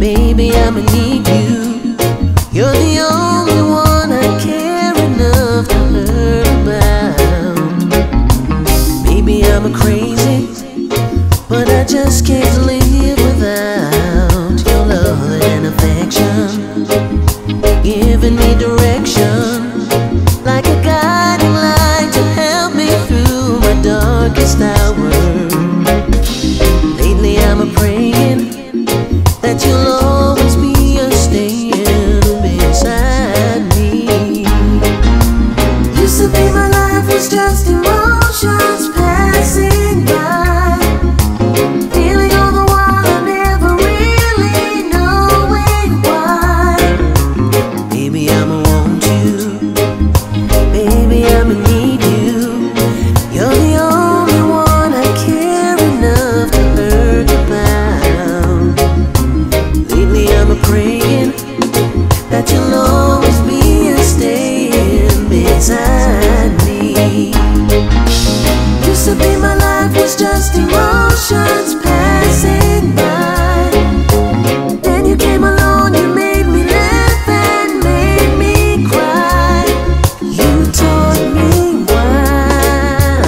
Baby, I'ma need you. You're the only one I care enough to hurt about. Maybe I'm crazy, but I just can't live without your love and affection, giving me direction, like a guiding light to help me through my darkest hour. Lately I'm praying that you'll always be a staying beside me. Used to be my life was just emotions passing by, feeling all the while I never really knowing why. Baby, I'ma want you. Baby, I'ma need you. You're the only one I care enough to hurt about. Lately I'm praying that you'll always be a staying beside me. Used to be my life was just emotions passing by. Then you came along, you made me laugh and made me cry. You taught me why.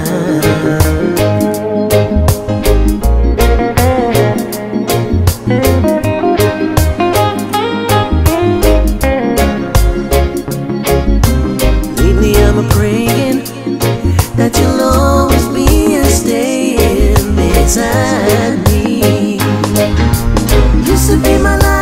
Lately I'm praying that you'll always be a staying beside me. Used to be my life